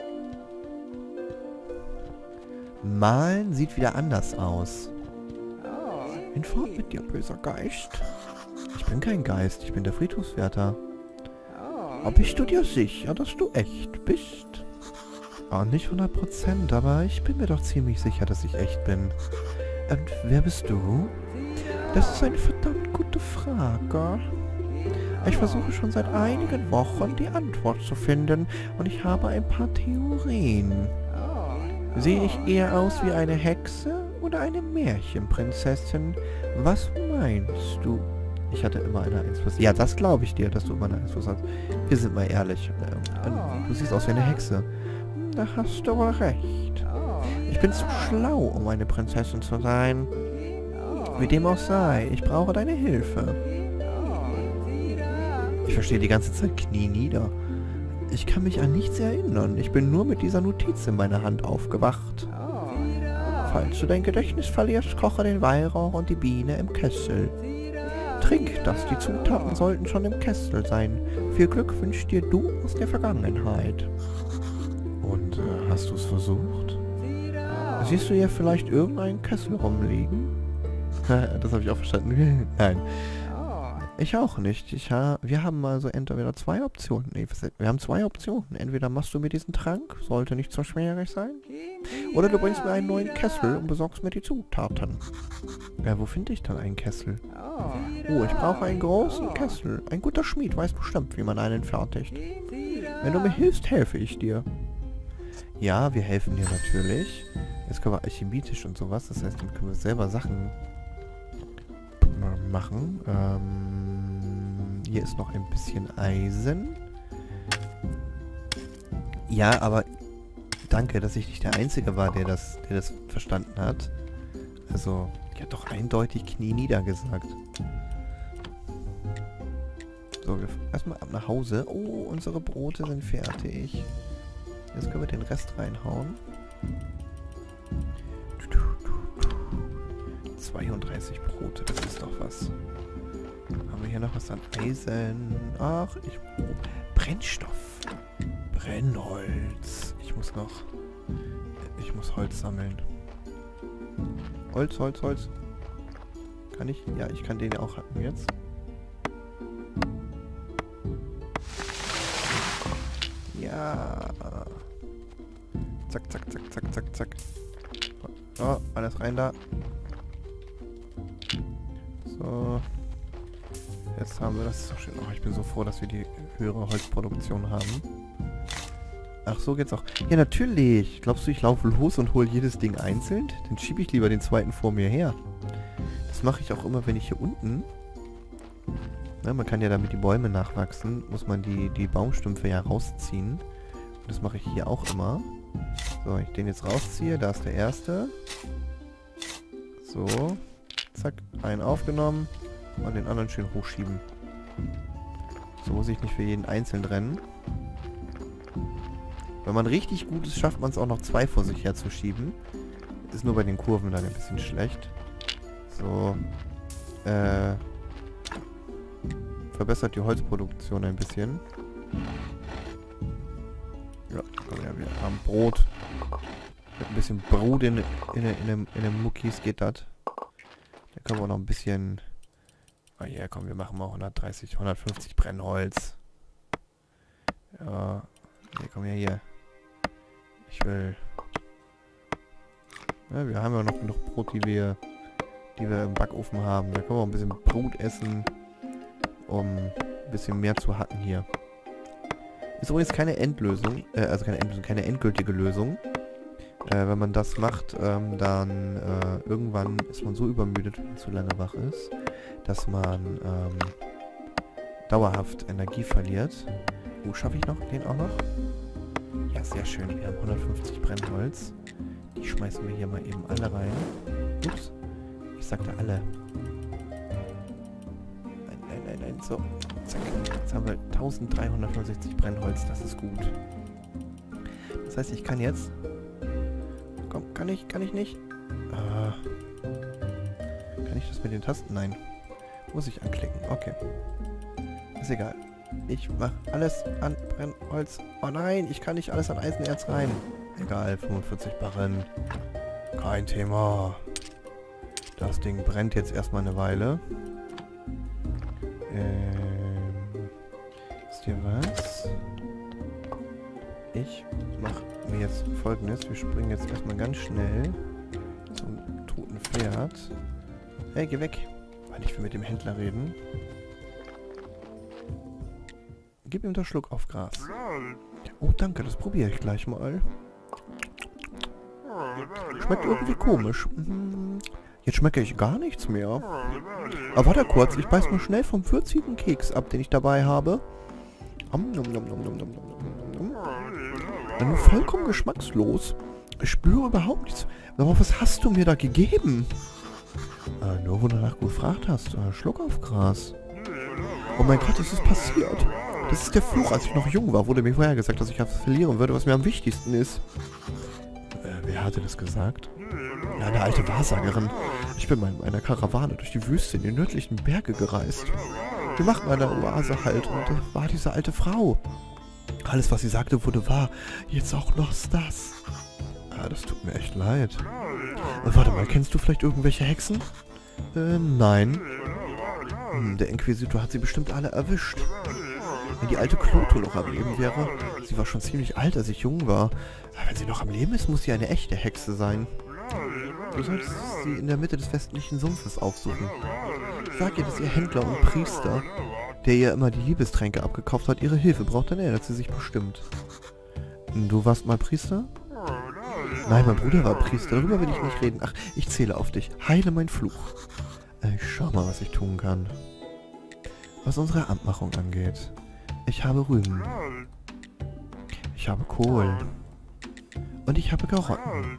Malen sieht wieder anders aus. Hinfort mit dir, böser Geist. Ich bin kein Geist, ich bin der Friedhofswärter. Aber bist du dir sicher, dass du echt bist? Ah, nicht 100%, aber ich bin mir doch ziemlich sicher, dass ich echt bin. Und wer bist du? Das ist eine verdammt gute Frage. Ich versuche schon seit einigen Wochen die Antwort zu finden und ich habe ein paar Theorien. Sehe ich eher aus wie eine Hexe oder eine Märchenprinzessin? Was meinst du? Ich hatte immer eine 1+. Ja, das glaube ich dir, dass du immer eine 1+ hast. Wir sind mal ehrlich. Du siehst aus wie eine Hexe. Da hast du wohl recht. Ich bin zu schlau, um eine Prinzessin zu sein. Wie dem auch sei, ich brauche deine Hilfe. Ich verstehe die ganze Zeit Knie nieder. Ich kann mich an nichts erinnern. Ich bin nur mit dieser Notiz in meiner Hand aufgewacht. Falls du dein Gedächtnis verlierst, koche den Weihrauch und die Biene im Kessel. Trink das, die Zutaten sollten schon im Kessel sein. Viel Glück wünscht dir du aus der Vergangenheit. Und hast du es versucht? Siehst du hier vielleicht irgendeinen Kessel rumliegen? Das habe ich auch verstanden. Nein. Ich auch nicht. Wir haben also entweder 2 Optionen. Nee, wir haben 2 Optionen. Entweder machst du mir diesen Trank, sollte nicht so schwierig sein. Oder du bringst mir einen neuen Kessel und besorgst mir die Zutaten. Ja, wo finde ich dann einen Kessel? Oh, ich brauche einen großen Kessel. Ein guter Schmied weiß bestimmt, wie man einen fertigt. Wenn du mir hilfst, helfe ich dir. Ja, wir helfen dir natürlich. Jetzt können wir alchemitisch und sowas. Das heißt, dann können wir selber Sachen machen. Hier ist noch ein bisschen Eisen. Ja, aber danke, dass ich nicht der Einzige war, der das verstanden hat. Also, ich habe doch eindeutig Knie nieder gesagt. So, wir erstmal ab nach Hause. Oh, unsere Brote sind fertig. Jetzt können wir den Rest reinhauen. 32 Brote, das ist doch was. Haben wir hier noch was an Eisen? Ach, Brennstoff. Brennholz. Ich muss Holz sammeln. Holz. Kann ich? Ja, ich kann den ja auch hacken jetzt. Ja. Zack. So, alles rein da. So. Jetzt haben wir das. Ist doch schön. Oh, ich bin so froh, dass wir die höhere Holzproduktion haben. Ach, so geht's auch. Ja, natürlich. Glaubst du, ich laufe los und hole jedes Ding einzeln? Dann schiebe ich lieber den zweiten vor mir her. Das mache ich auch immer, wenn ich hier unten... Na, man kann ja damit die Bäume nachwachsen, muss man die Baumstümpfe ja rausziehen. Und das mache ich hier auch immer. So, ich den jetzt rausziehe. Da ist der erste. So. Zack, einen aufgenommen. Und den anderen schön hochschieben. So muss ich nicht für jeden einzeln rennen. Wenn man richtig gut ist, schafft man es auch noch 2 vor sich herzuschieben. Ist nur bei den Kurven dann ein bisschen schlecht. So. Verbessert die Holzproduktion ein bisschen. Ja, komm her, wir haben Brot. Mit ein bisschen Brot in den Muckis geht das. Da können wir auch noch ein bisschen... Oh ja, komm, wir machen mal 130, 150 Brennholz. Ja, nee, komm her hier. Ich will... Ja, wir haben ja noch genug Brot, die wir im Backofen haben. Da können wir auch ein bisschen Brot essen, um ein bisschen mehr zu hacken hier. Ist übrigens keine Endlösung, keine endgültige Lösung. Wenn man das macht, dann irgendwann ist man so übermüdet, wenn man zu lange wach ist, dass man dauerhaft Energie verliert. Schaffe ich noch den auch noch? Ja, sehr schön. Wir haben 150 Brennholz. Die schmeißen wir hier mal eben alle rein. Ups. Ich sagte alle. Nein. So. Zack. Jetzt haben wir 1369 Brennholz. Das ist gut. Das heißt, ich kann jetzt... Komm, kann ich nicht? Kann ich das mit den Tasten? Nein. Muss ich anklicken. Okay. Ist egal. Ich mach alles an Brennholz. Oh nein, ich kann nicht alles an Eisenerz rein. Egal, 45 Barren. Kein Thema. Das Ding brennt jetzt erstmal eine Weile. Wisst ihr was? Ich mache mir jetzt Folgendes. Wir springen jetzt erstmal ganz schnell zum toten Pferd. Hey, geh weg. Weil ich will mit dem Händler reden. Gib ihm doch Schluck auf Gras. Oh, danke, das probiere ich gleich mal. Schmeckt irgendwie komisch. Jetzt schmecke ich gar nichts mehr. Aber warte kurz, ich beiß mal schnell vom würzigen Keks ab, den ich dabei habe. Nur vollkommen geschmackslos. Ich spüre überhaupt nichts. Aber was hast du mir da gegeben? Nur wo du danach gefragt hast. Schluck auf Gras. Oh mein Gott, es ist passiert. Das ist der Fluch. Als ich noch jung war, wurde mir vorher gesagt, dass ich was verlieren würde, was mir am wichtigsten ist. Wer hatte das gesagt? Ja, eine alte Wahrsagerin. Ich bin mal in einer Karawane durch die Wüste in die nördlichen Berge gereist. Wir machten eine Oase halt und da war diese alte Frau. Alles, was sie sagte, wurde wahr. Jetzt auch noch das. Das tut mir echt leid. Warte mal, kennst du vielleicht irgendwelche Hexen? Nein. Der Inquisitor hat sie bestimmt alle erwischt. Wenn die alte Clotho noch am Leben wäre, sie war schon ziemlich alt, als ich jung war. Aber wenn sie noch am Leben ist, muss sie eine echte Hexe sein. Du solltest sie in der Mitte des westlichen Sumpfes aufsuchen. Sag ihr, dass ihr Händler und Priester, der ihr immer die Liebestränke abgekauft hat, ihre Hilfe braucht, dann erinnert sie sich bestimmt. Du warst mal Priester? Nein, mein Bruder war Priester, darüber will ich nicht reden. Ach, ich zähle auf dich. Heile mein Fluch. Ich schau mal, was ich tun kann. Was unsere Abmachung angeht. Ich habe Rüben. Ich habe Kohl. Und ich habe Karotten.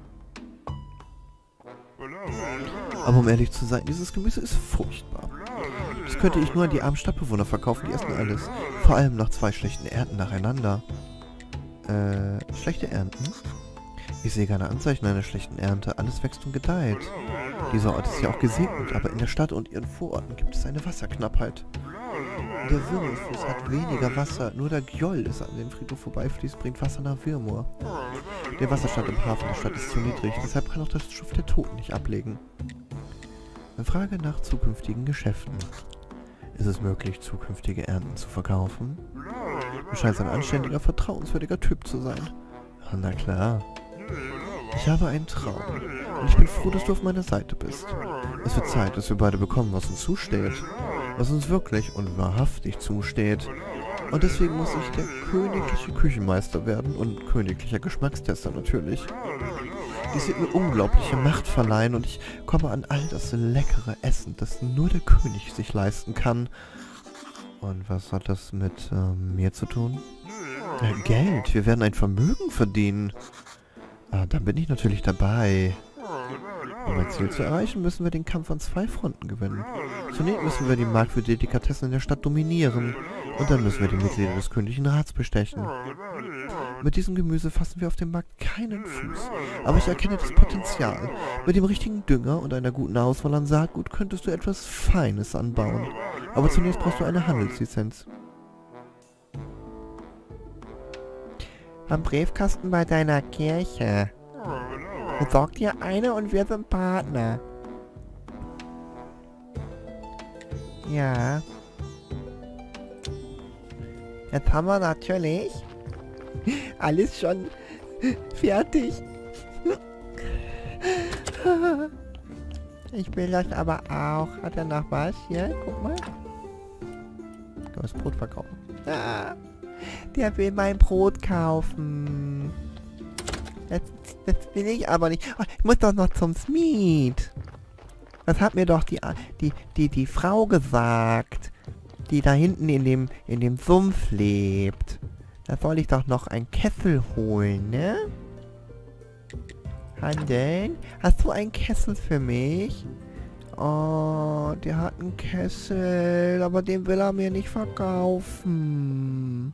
Aber um ehrlich zu sein, dieses Gemüse ist furchtbar. Das könnte ich nur an die armen Stadtbewohner verkaufen, die essen alles. Vor allem nach 2 schlechten Ernten nacheinander. Schlechte Ernten? Ich sehe keine Anzeichen einer schlechten Ernte. Alles wächst und gedeiht. Dieser Ort ist ja auch gesegnet, aber in der Stadt und ihren Vororten gibt es eine Wasserknappheit. Der Wirmurfluss hat weniger Wasser, nur der Gjoll, das an dem Friedhof vorbeifließt, bringt Wasser nach Wirmur. Der Wasserstand im Hafen der Stadt ist zu niedrig, deshalb kann auch das Schiff der Toten nicht ablegen. Eine Frage nach zukünftigen Geschäften. Ist es möglich, zukünftige Ernten zu verkaufen? Du scheinst ein anständiger, vertrauenswürdiger Typ zu sein. Na klar. Ich habe einen Traum und ich bin froh, dass du auf meiner Seite bist. Es wird Zeit, dass wir beide bekommen, was uns zusteht. Was uns wirklich und wahrhaftig zusteht. Und deswegen muss ich der königliche Küchenmeister werden und königlicher Geschmackstester natürlich. Dies wird mir unglaubliche Macht verleihen und ich komme an all das leckere Essen, das nur der König sich leisten kann. Und was hat das mit mir zu tun? Geld, wir werden ein Vermögen verdienen. Dann bin ich natürlich dabei. Um mein Ziel zu erreichen, müssen wir den Kampf an 2 Fronten gewinnen. Zunächst müssen wir den Markt für Delikatessen in der Stadt dominieren. Und dann müssen wir die Mitglieder des königlichen Rats bestechen. Mit diesem Gemüse fassen wir auf dem Markt keinen Fuß. Aber ich erkenne das Potenzial. Mit dem richtigen Dünger und einer guten Auswahl an Saatgut könntest du etwas Feines anbauen. Aber zunächst brauchst du eine Handelslizenz. Am Briefkasten bei deiner Kirche. Besorg dir eine und wir sind Partner. Ja. Jetzt haben wir natürlich alles schon fertig. Ich will das aber auch. Hat er noch was? Hier, guck mal. Ich kann das Brot verkaufen. Ah, der will mein Brot kaufen. Das will ich aber nicht. Oh, ich muss doch noch zum Smith. Das hat mir doch die Frau gesagt, die da hinten in dem Sumpf lebt. Da soll ich doch noch einen Kessel holen, ne? Handeln? Hast du einen Kessel für mich? Oh, der hat einen Kessel, aber den will er mir nicht verkaufen.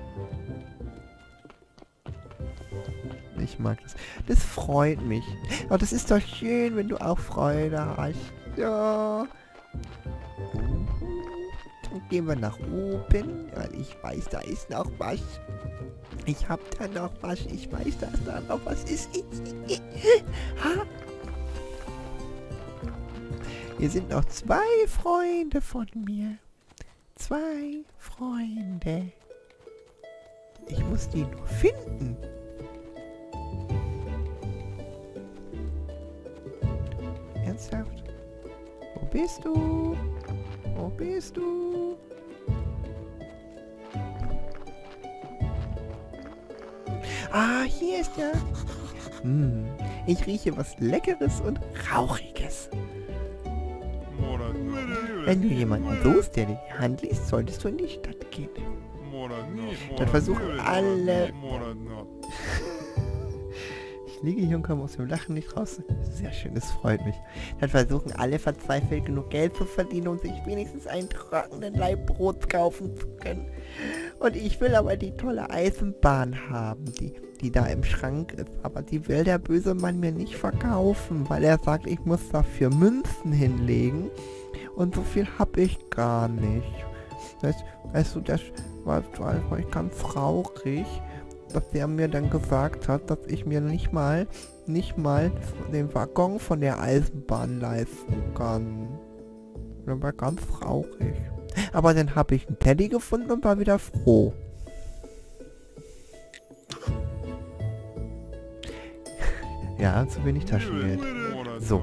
Ich mag das. Das freut mich. Oh, das ist doch schön, wenn du auch Freude hast. Ja. Dann gehen wir nach oben, weil ich weiß, da ist noch was. Ich hab da noch was. Ich weiß, dass da noch was ist. Ha? Hier sind noch 2 Freunde von mir. 2 Freunde. Ich muss die nur finden. Ernsthaft? Wo bist du? Wo bist du? Ah, hier ist er. Ich rieche was Leckeres und Rauchiges. Wenn du jemanden suchst, der dir die Hand liest, solltest du in die Stadt gehen. Dann versuchen alle... Ich liege hier und komme aus dem Lachen nicht raus. Sehr schön, das freut mich. Dann versuchen alle verzweifelt genug Geld zu verdienen, um sich wenigstens einen trockenen Laib Brot kaufen zu können. Und ich will aber die tolle Eisenbahn haben, die da im Schrank ist. Aber die will der böse Mann mir nicht verkaufen, weil er sagt, ich muss dafür Münzen hinlegen. Und so viel habe ich gar nicht. Weißt du, das war ich ganz traurig, dass der mir dann gesagt hat, dass ich mir nicht mal den Waggon von der Eisenbahn leisten kann. Das war ganz traurig. Aber dann habe ich einen Teddy gefunden und war wieder froh. Ja, zu wenig Taschengeld. So.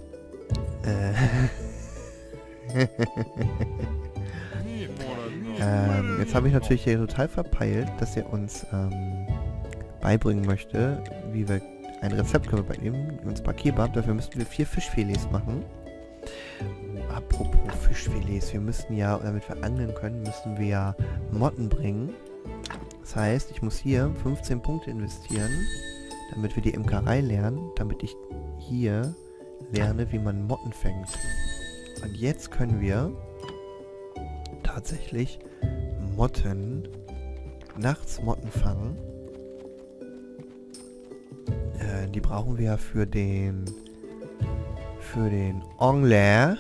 Jetzt habe ich natürlich hier total verpeilt, dass er uns beibringen möchte, wie wir ein Rezept können wir bei ihm, uns ein paar Kebab, dafür müssten wir 4 Fischfilets machen. Apropos Fischfilets, wir müssen ja, damit wir angeln können, müssen wir ja Motten bringen. Das heißt, ich muss hier 15 Punkte investieren, damit wir die Imkerei lernen, damit ich hier lerne, wie man Motten fängt. Und jetzt können wir tatsächlich nachts Motten fangen. Die brauchen wir für den Angler.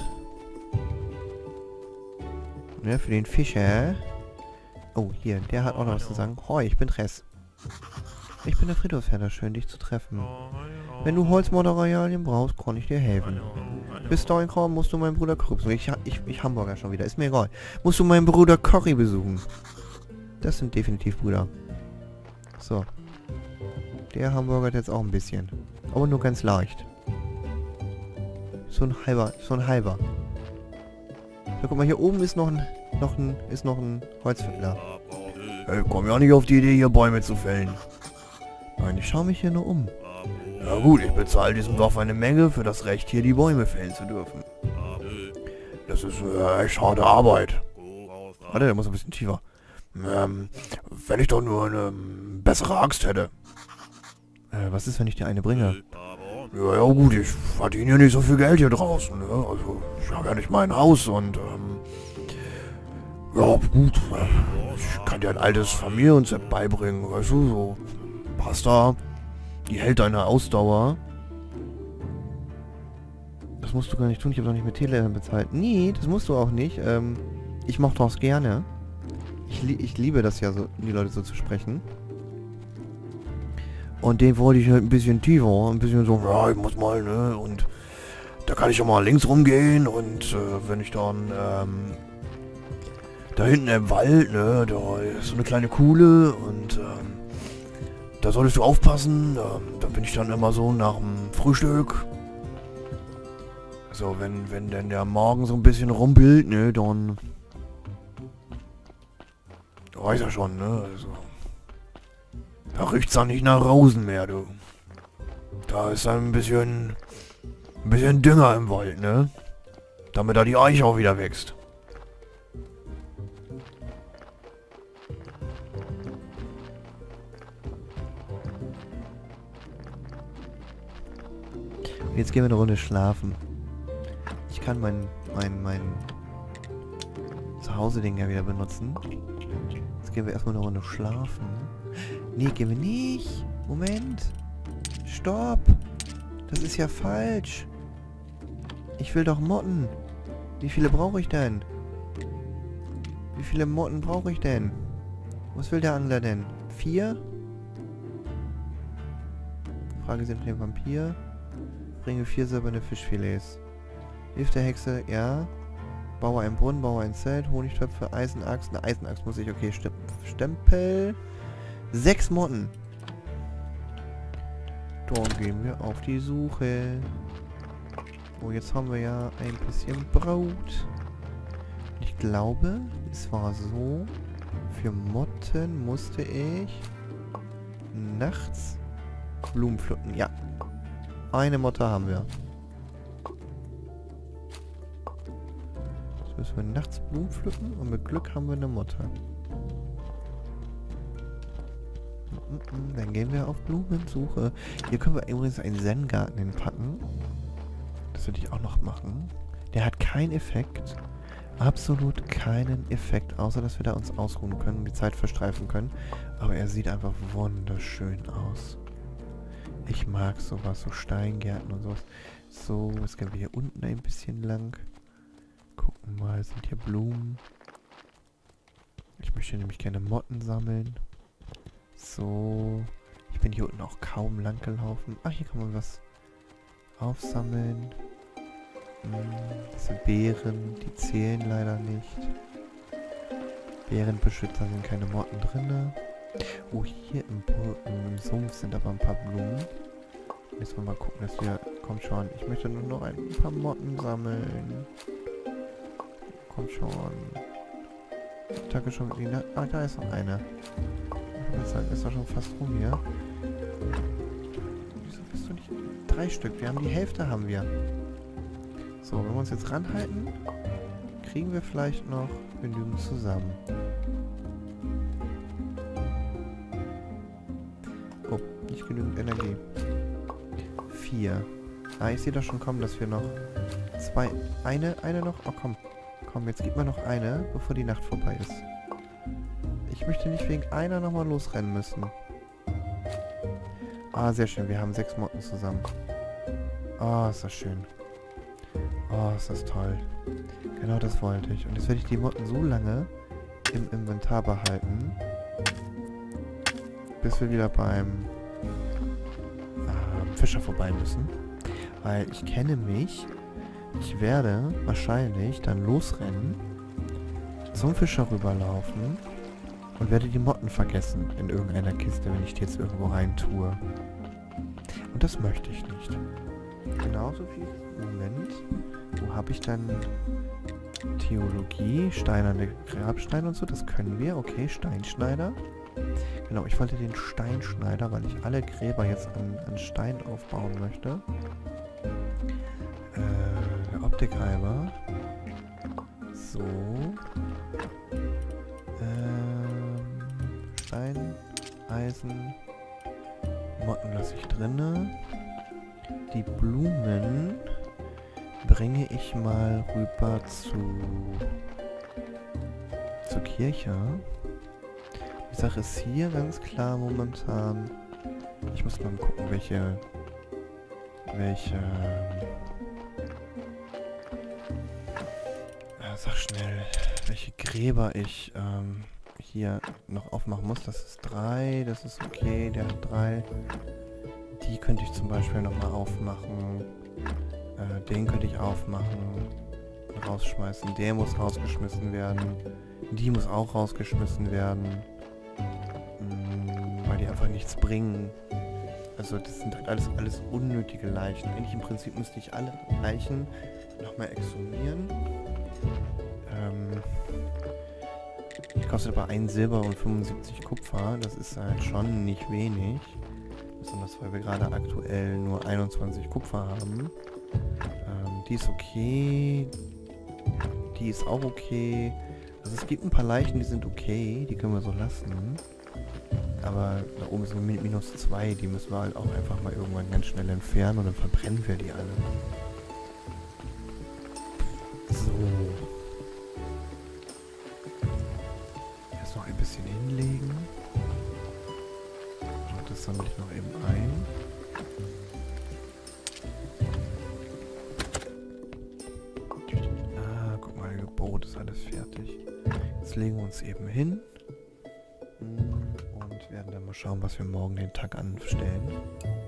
Ne, für den Fischer. Oh, hier, der hat auch noch was zu sagen. Hoi, ich bin Tress. Ich bin der Friedhofsherr, schön dich zu treffen. Wenn du Holzmaterialien brauchst, kann ich dir helfen. Bis dahin musst du meinen Bruder Curry besuchen. Ich Hamburger schon wieder, ist mir egal. Musst du meinen Bruder Curry besuchen. Das sind definitiv Brüder. So. Der Hamburger hat jetzt auch ein bisschen. Aber nur ganz leicht. So ein halber. So, guck mal, hier oben ist noch ein Holzfäller. Hey, komm ja nicht auf die Idee, hier Bäume zu fällen. Nein, ich schaue mich hier nur um. Ja gut, ich bezahle diesem Dorf eine Menge für das Recht, hier die Bäume fällen zu dürfen. Das ist echt harte Arbeit. Warte, der muss ein bisschen tiefer. Wenn ich doch nur eine bessere Axt hätte. Was ist, wenn ich dir eine bringe? Ja gut, ich verdiene ja nicht so viel Geld hier draußen. Ne? Also, ich habe ja nicht mein Haus und ja gut, ich kann dir ein altes Familienrezept beibringen, weißt du, so Pasta, die hält deine Ausdauer. Das musst du gar nicht tun, ich habe doch nicht mit Tele bezahlt. Nee, das musst du auch nicht. Ich mochte das gerne. Ich liebe das ja so, die Leute so zu sprechen. Und den wollte ich halt ein bisschen tiefer, ein bisschen so, ja, ich muss mal, ne, und da kann ich ja mal links rumgehen und wenn ich dann, da hinten im Wald, ne, da ist so eine kleine Kuhle und, da solltest du aufpassen, da bin ich dann immer so nach dem Frühstück. So, wenn denn der Magen so ein bisschen rumpelt, ne, dann... Du weißt ja schon, ne, also... Da riecht's dann nicht nach Rosen mehr, du. Da ist dann ein bisschen Dünger im Wald, ne? Damit da die Eiche auch wieder wächst. Jetzt gehen wir eine Runde schlafen. Ich kann mein Zuhause-Ding ja wieder benutzen. Jetzt gehen wir erstmal eine Runde schlafen. Nee, gehen wir nicht. Moment. Stopp. Das ist ja falsch. Ich will doch Motten. Wie viele brauche ich denn? Wie viele Motten brauche ich denn? Was will der Angler denn? 4? Frage sind den Vampir. Bringe 4 silberne Fischfilets. Hilf der Hexe, ja. Baue einen Brunnen, baue ein Zelt, Honigtöpfe, Eisenaxt. Eine Eisenaxt muss ich, okay, Stempel. 6 Motten. Dann gehen wir auf die Suche. Oh, jetzt haben wir ja ein bisschen Brot. Ich glaube, es war so, für Motten musste ich nachts Blumen pflücken. Ja. Eine Motte haben wir. Jetzt müssen wir nachts Blumen pflücken und mit Glück haben wir eine Motte. Dann gehen wir auf Blumensuche. Hier können wir übrigens einen Zen-Garten hinpacken. Das würde ich auch noch machen. Der hat keinen Effekt. Absolut keinen Effekt, außer dass wir da uns ausruhen können und die Zeit verstreifen können. Aber er sieht einfach wunderschön aus. Ich mag sowas, so Steingärten und sowas. So, jetzt gehen wir hier unten ein bisschen lang. Gucken mal, sind hier Blumen. Ich möchte nämlich gerne Motten sammeln. So. Ich bin hier unten auch kaum lang gelaufen. Ach, hier kann man was aufsammeln. Das sind Beeren, die zählen leider nicht. Beerenbeschützer sind keine Motten drin. Oh, hier im Sumpf sind aber ein paar Blumen. Jetzt mal gucken, dass wir... Komm schon, ich möchte nur noch ein paar Motten sammeln. Komm schon. Danke schon. Ah, da ist noch eine. Ich würde sagen, ist doch schon fast rum hier. Wieso bist du nicht... 3 Stück, wir haben die Hälfte, haben wir. So, wenn wir uns jetzt ranhalten, kriegen wir vielleicht noch genügend zusammen. Oh, nicht genügend Energie. 4. Ah, ich sehe doch schon kommen, dass wir noch 2... Eine noch? Oh, komm. Komm, jetzt gib mir noch eine, bevor die Nacht vorbei ist. Ich möchte nicht wegen einer nochmal losrennen müssen. Ah, sehr schön. Wir haben 6 Motten zusammen. Ah, ist das schön. Oh, ist das toll. Genau das wollte ich. Und jetzt werde ich die Motten so lange im Inventar behalten, bis wir wieder beim Fischer vorbei müssen. Weil ich kenne mich. Ich werde wahrscheinlich dann losrennen, zum Fischer rüberlaufen und werde die Motten vergessen in irgendeiner Kiste, wenn ich die jetzt irgendwo rein tue. Und das möchte ich nicht. Genauso wie... Moment. Wo habe ich dann Theologie, steinerne Grabsteine und so? Das können wir. Okay, Steinschneider. Genau, ich wollte den Steinschneider, weil ich alle Gräber jetzt an Stein aufbauen möchte. Der Optikreiber. So. Stein, Eisen. Motten lasse ich drinne. Die Blumen bringe ich mal rüber zur Kirche. Die Sache ist hier ganz klar momentan. Ich muss mal gucken, welche sag schnell, welche Gräber ich hier noch aufmachen muss. Das ist 3, das ist okay, der hat 3. Die könnte ich zum Beispiel nochmal aufmachen. Den könnte ich aufmachen. Rausschmeißen. Der muss rausgeschmissen werden. Die muss auch rausgeschmissen werden. Weil die einfach nichts bringen. Also das sind halt alles unnötige Leichen. Eigentlich im Prinzip müsste ich alle Leichen nochmal exhumieren. Die kostet aber 1 Silber und 75 Kupfer. Das ist halt schon nicht wenig. Besonders weil wir gerade aktuell nur 21 Kupfer haben. Die ist okay. Die ist auch okay. Also es gibt ein paar Leichen, die sind okay. Die können wir so lassen. Aber da oben ist eine -2. Die müssen wir halt auch einfach mal irgendwann ganz schnell entfernen. Und dann verbrennen wir die alle. So. Erst noch ein bisschen hinlegen. Und das sammle ich noch eben ein. Guck mal, Gebot ist alles fertig. Jetzt legen wir uns eben hin. Und werden dann mal schauen, was wir morgen den Tag anstellen.